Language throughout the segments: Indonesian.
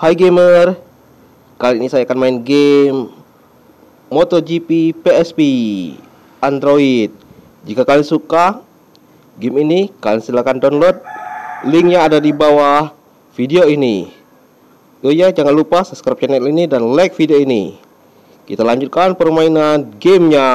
Hai gamer, kali ini saya akan main game MotoGP PSP Android. Jika kalian suka game ini, kalian silahkan download. Linknya ada di bawah video ini. Oh ya, jangan lupa subscribe channel ini dan like video ini. Kita lanjutkan permainan gamenya.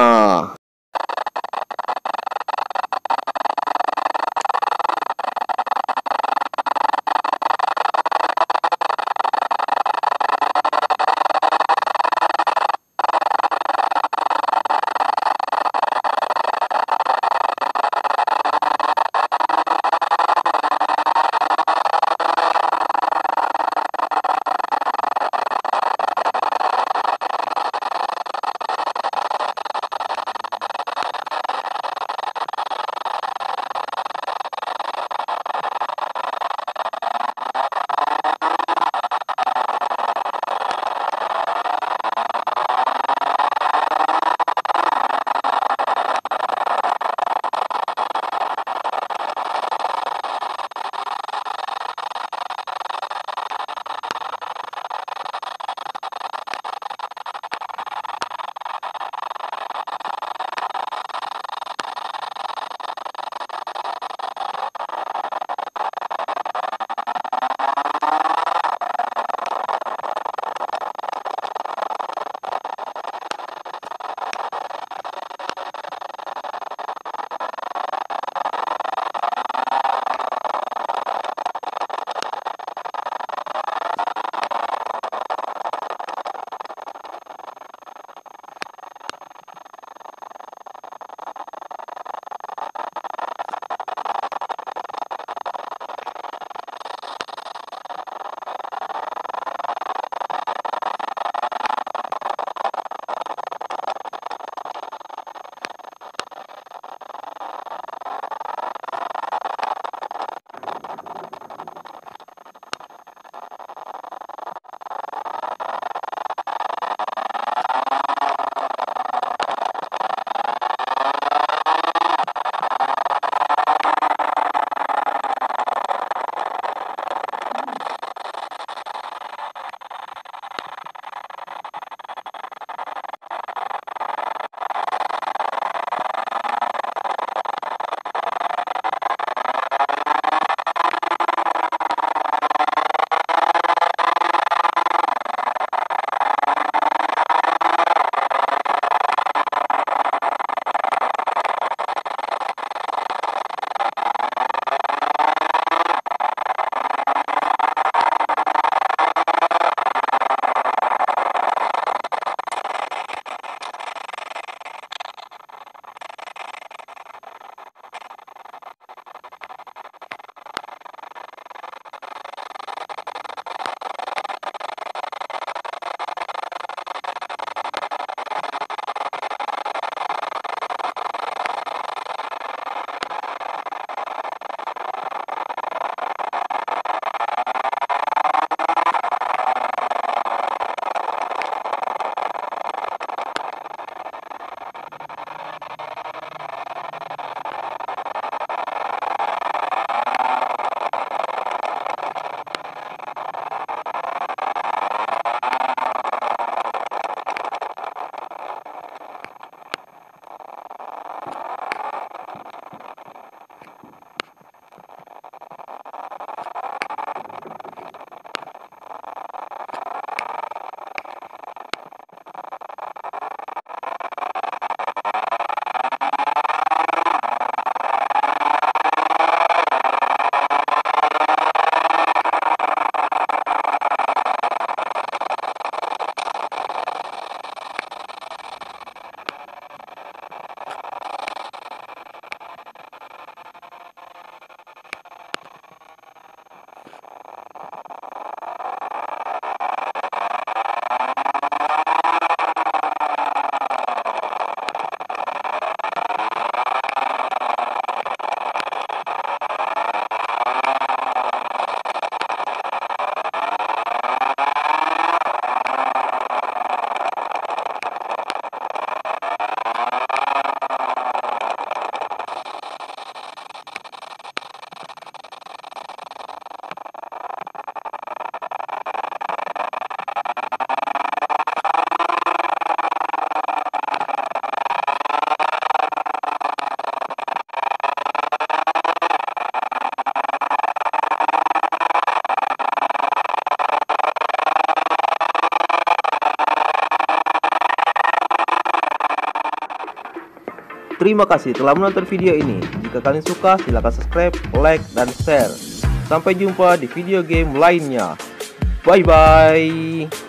Terima kasih telah menonton video ini. Jika kalian suka, silahkan subscribe, like, dan share. Sampai jumpa di video game lainnya. Bye-bye.